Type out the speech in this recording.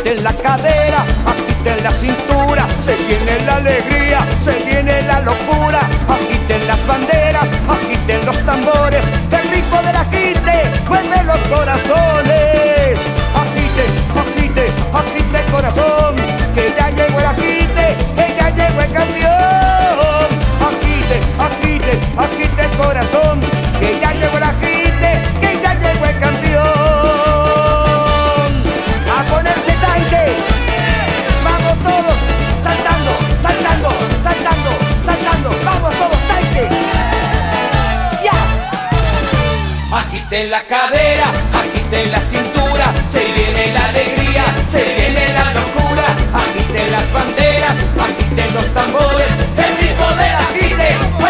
agiten la cadera, agiten la cintura, se viene la alegría, se viene la locura, agiten las banderas, agiten los tambores, que el ritmo del agite mueve los corazones. Agite, agite, agite el corazón, que ya llegó el agite, que ya llegó el campeón. Agite, agite, agite el corazón, que ya llegó el agite, que ya llegó el campeón. A ponerse tanque, vamos todos, saltando, saltando, saltando, saltando, vamos todos, tanque. ¡Ya! Agiten la cadera, agiten la cintura, se viene la alegría, se viene la locura, agiten las banderas, agiten los tambores, el ritmo del agite.